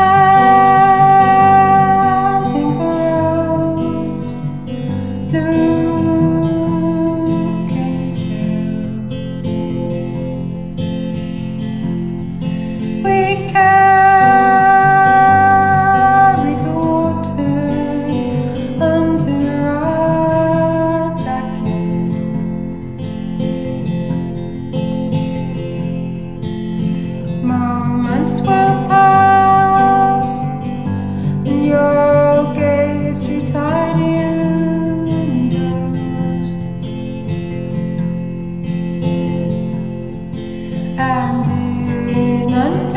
Moments will pass, and you'll gaze through tiny windows, and in and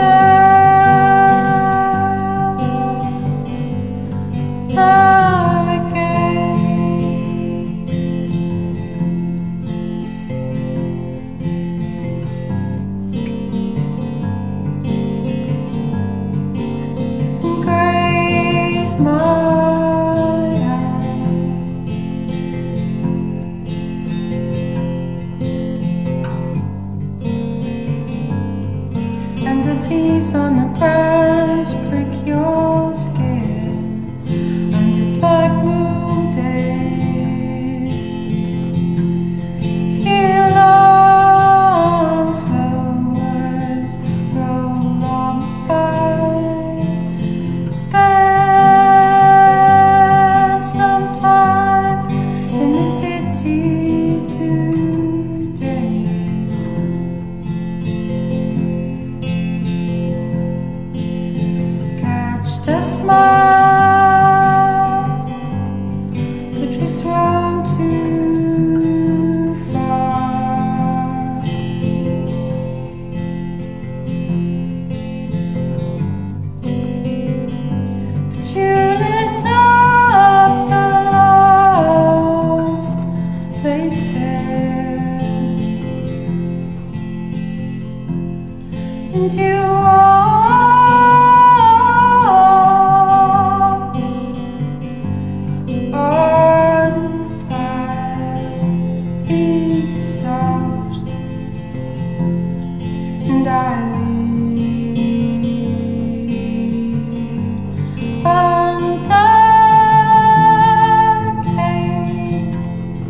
and the leaves on the branch prick your skin under black moon days. Hear long slow words roll on by. Spend some time in the city today. A smile that was thrown too far. But you lit up the lost places, and you and I leave under the gate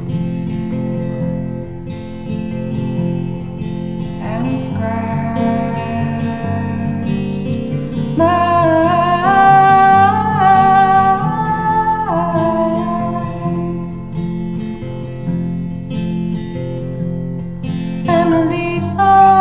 and scratched my eye, and the leaves are